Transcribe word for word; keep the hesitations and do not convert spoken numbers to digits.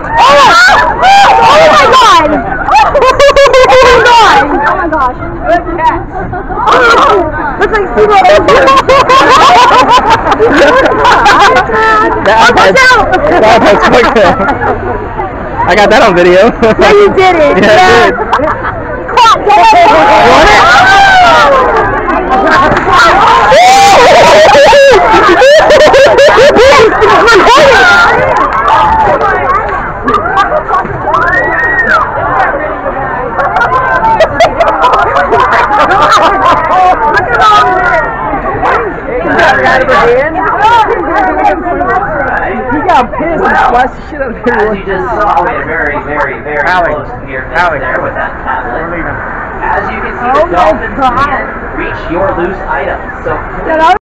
Oh, oh my god! Oh my god! Oh my gosh. Good catch. Oh, looks like Steve. That iPad's quick. I got that on video. No, you didn't. Yeah, yeah. I did. Clap, get it. He got pissed and splashed the shit out of As you just saw, we had very, very, very close near miss there with that tablet. As you can see, the dolphins can reach your loose items. So